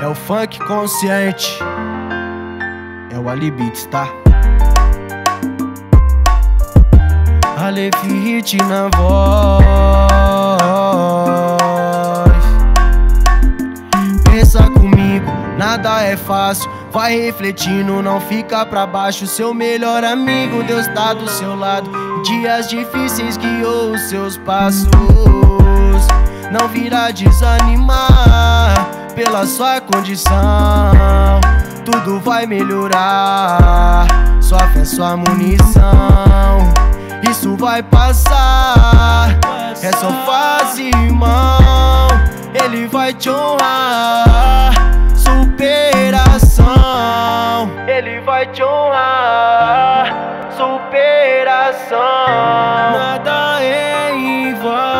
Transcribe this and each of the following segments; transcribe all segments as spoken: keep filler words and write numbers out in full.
É o funk consciente, é o Ali Beats, tá? Aleph Hit na voz. Pensa comigo, nada é fácil. Vai refletindo, não fica pra baixo. Seu melhor amigo, Deus tá do seu lado. Em dias difíceis guiou os seus passos. Não virá desanimar pela sua condição. Tudo vai melhorar, sua fé, sua munição. Isso vai passar, é só fase, irmão. Ele vai te honrar, superação. Ele vai te honrar, superação. Nada é em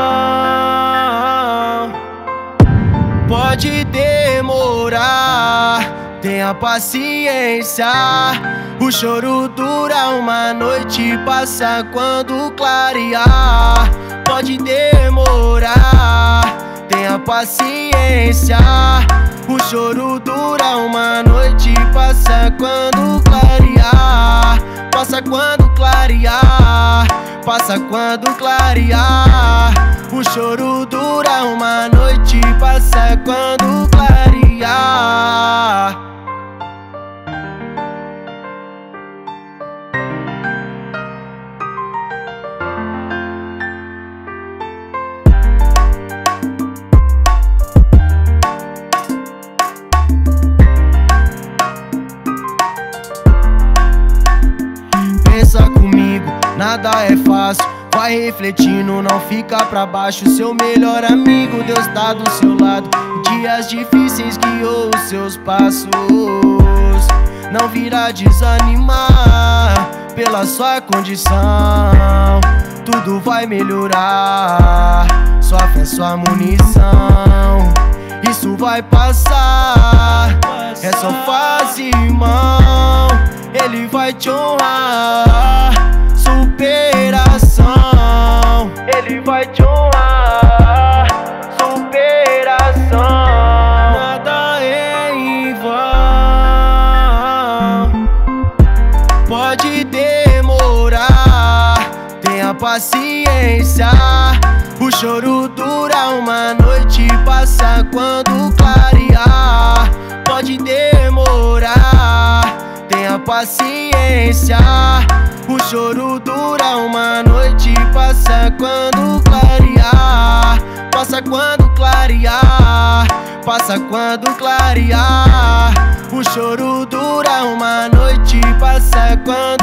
vão. Pode demorar, tenha paciência. O choro dura uma noite, passa quando clarear. Pode demorar, tenha paciência. O choro dura uma noite, passa quando clarear. Passa quando clarear, passa quando clarear. O choro dura uma noite, passa quando clarear. Pensa comigo, nada é fácil. Vai refletindo, não fica pra baixo. Seu melhor amigo, Deus tá do seu lado. Em dias difíceis guiou os seus passos. Não virá desanimar pela sua condição. Tudo vai melhorar, sua fé, sua munição. Isso vai passar, é só fase, irmão. Ele vai te honrar, superação. Ele vai te honrar, superação. Nada é em vão. Pode demorar, tenha paciência. O choro dura uma noite, passa quando clarear. Pode demorar, tenha paciência. O choro dura uma noite, passa quando clarear. Passa quando clarear, passa quando clarear. O choro dura uma noite, passa quando